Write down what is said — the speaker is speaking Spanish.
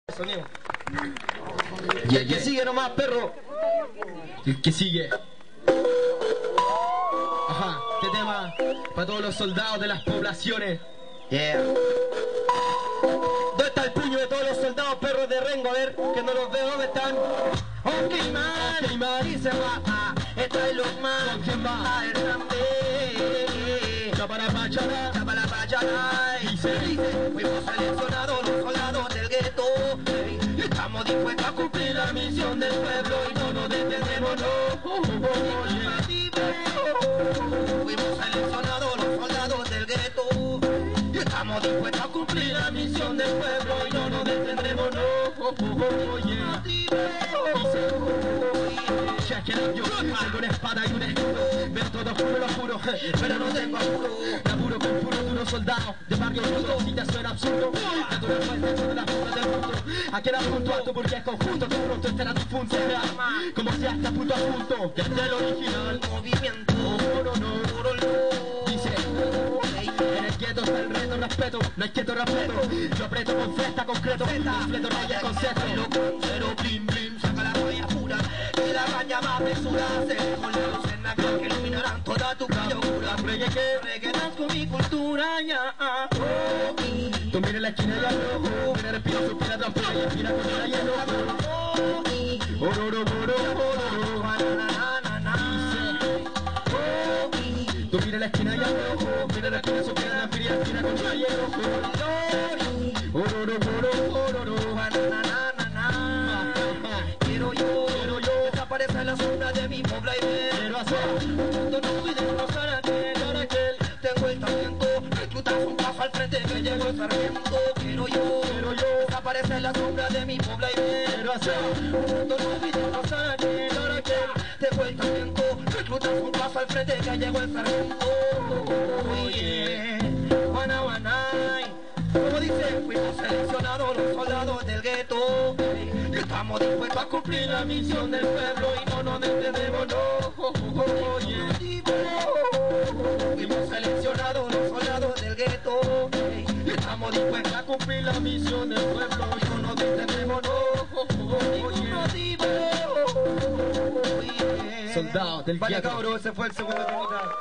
Sonido. Y el que sigue nomás, perro. El que sigue. Ajá, este tema para todos los soldados de las poblaciones. Yeah. ¿Dónde está el puño de todos los soldados, perros de Rengo? A ver, que no los veo, ¿dónde están? Ok, man, y se va. Está el Lockman. ¿Con quién va? El Rambe. Chapala pachala, chapala pachala. Y se dice, fuimos seleccionados los soldados del gueto. Estamos dispuestos a cumplir la misión del pueblo y no nos detendremos, no. Fuimos seleccionados los soldados del gueto. Estamos dispuestos a cumplir la misión del pueblo y no nos detendremos, no. Yo tengo una espada y un escudo, veo todo oscuro, lo juro, pero no tengo apuro. Laburo con puro duro soldado de barrio rudo. Si te suena absurdo, de tu respuesta de las putas del mundo. Aquí era punto alto porque es conjunto, tú pronto estará tu función. Como si hasta punto a punto, desde el original movimiento. Dice, en el gueto está el reto, respeto, no hay quieto respeto. Yo aprieto con festa, concreto, fleto, raya con cetro. Pero blim blim, saca la raya pura. Y la raya más mesura, se con la luz en la cara que iluminarán toda tu locura. Reggaetas con mi cultura, ya. Tú mira la esquina y al rojo, mira respiro, suspira, transpira y espina con el hielo. Ororo, tú mira la esquina y al rojo, mira la esquina, suspira, transpira y espina con el hielo. Ororo, quiero yo desaparecer la sombra de mi pobla y ver. Quiero hacer no cuidemos a aquel, tengo el talento, reclutas un paso al frente que llegó el sargento. Quiero yo desaparecer la sombra de mi pobla y ver. Quiero hacer no cuidemos a aquel, tengo el talento, reclutas un paso al frente que llegó el sargento. Como dice, fuimos seleccionados los soldados del gueto. Estamos dispuestos a cumplir la misión del pueblo y no nos detendremos, no. Fuimos seleccionados los soldados del gueto. Estamos dispuestos a cumplir la misión del pueblo y no nos detendremos, no. Soldados del gueto. Vale, cabrón, ese fue el segundo temita.